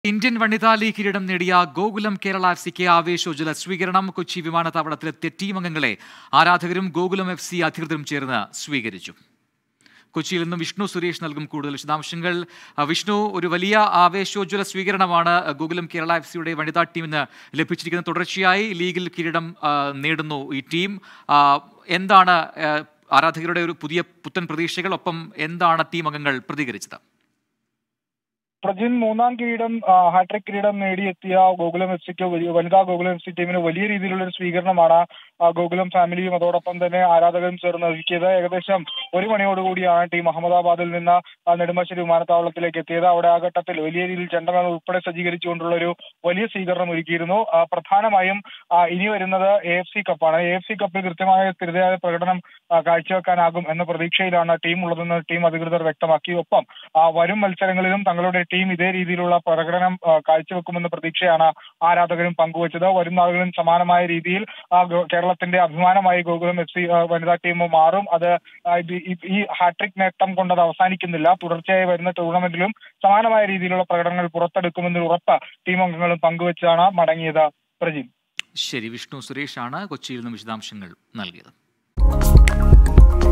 Indian വനിതാ league കിരീടം നേടിയ ഗോകുലം കേരള എഫ്.സിക്ക് ആവേശോജ്വല സ്വീകരണം. കൊച്ചി വിമാനത്താവളത്തിലെത്തിയ ടീം അംഗങ്ങളെ ആരാധകരും ഗോകുലം എഫ്.സി അധികൃതരും ചേർന്ന് സ്വീകരിച്ചു. കൊച്ചിയിൽ നിന്നും വിഷ്ണു സുരേഷ് നൽകും കൂടുതൽ വിശദാംശങ്ങൾ. വിഷ്ണു, ഒരു വലിയ ആവേശോജ്വല സ്വീകരണമാണ് ഗോകുലം കേരള എഫ്.സിയുടെ വനിതാ ടീമിന് ലഭിച്ചിരിക്കുന്നത്. തുടർച്ചയായി ലീഗിൽ കിരീടം നേടുന്നു ഈ ടീം. എന്താണ് ആരാധകരുടെ ഒരു പുത്തൻ പ്രതീക്ഷകൾ? ഒപ്പം എന്താണ് ടീം അംഗങ്ങൾ പ്രതികരിച്ചത്? പ്രജിൻ മൂന്നാം കിരീടം ഹാട്രിക് കിരീടം നേടിയെത്തിയ ഗോകുലം എഫ്.സിക്ക് വനിതാ ഗോകുലം എഫ്.സി ടീമിന് വലിയ രീതിയിലുള്ള ഒരു സ്വീകരണമാണ് ഗോകുലം ഫാമിലിയും അതോടൊപ്പം തന്നെ ആരാധകരും ചേർന്ന് ഒരുക്കിയത്. ഏകദേശം 1 മണിയോടുകൂടിയാണ് ടീം അഹമ്മദാബാദിൽ നിന്ന് നെടുമ്പാശ്ശേരി വിമാനത്താവളത്തിലേക്ക് എത്തിയത്. അവിടെ ആ ഘട്ടത്തിൽ വലിയ രീതിയിൽ ചെണ്ടമേളം ഉൾപ്പെടെ സജ്ജീകരിച്ചുകൊണ്ടുള്ള ഒരു വലിയ സ്വീകരണം ഒരുക്കിയിരുന്നു. പ്രധാനമായും ഇനി വരുന്നത് AFC കപ്പാണ്. AFC കപ്പിൽ കൃത്യമായ സ്ഥിരതയായ പ്രകടനം കാഴ്ചവെക്കാനാകും എന്ന പ്രതീക്ഷയിലാണ് ടീം ഉള്ളതെന്ന് ടീം അധികൃതർ വ്യക്തമാക്കി. ഒപ്പം വരും മത്സരങ്ങളിലും തങ്ങളുടെ ടീം ഇതേ രീതിയിലുള്ള പ്രകടനം കാഴ്ചവെക്കുമെന്ന പ്രതീക്ഷയാണ് ആരാധകരും പങ്കുവച്ചത്. വരും നാളുകളിലും സമാനമായ രീതിയിൽ കേരളത്തിന്റെ അഭിമാനമായി ഗോകുലം എഫ്.സി വനിതാ ടീം മാറും. അത് ഈ ഹാട്രിക് നേട്ടം കൊണ്ടത് അവസാനിക്കുന്നില്ല. തുടർച്ചയായി വരുന്ന ടൂർണമെന്റിലും സമാനമായ രീതിയിലുള്ള പ്രകടനങ്ങൾ പുറത്തെടുക്കുമെന്നൊരു ഉറപ്പ് ടീം അംഗങ്ങളും പങ്കുവച്ചാണ് മടങ്ങിയത്. പ്രജിൻ. ശരി, വിഷ്ണു സുരേഷാണ് കൊച്ചിയിൽ നിന്നും വിശദാംശങ്ങൾ നൽകിയത്.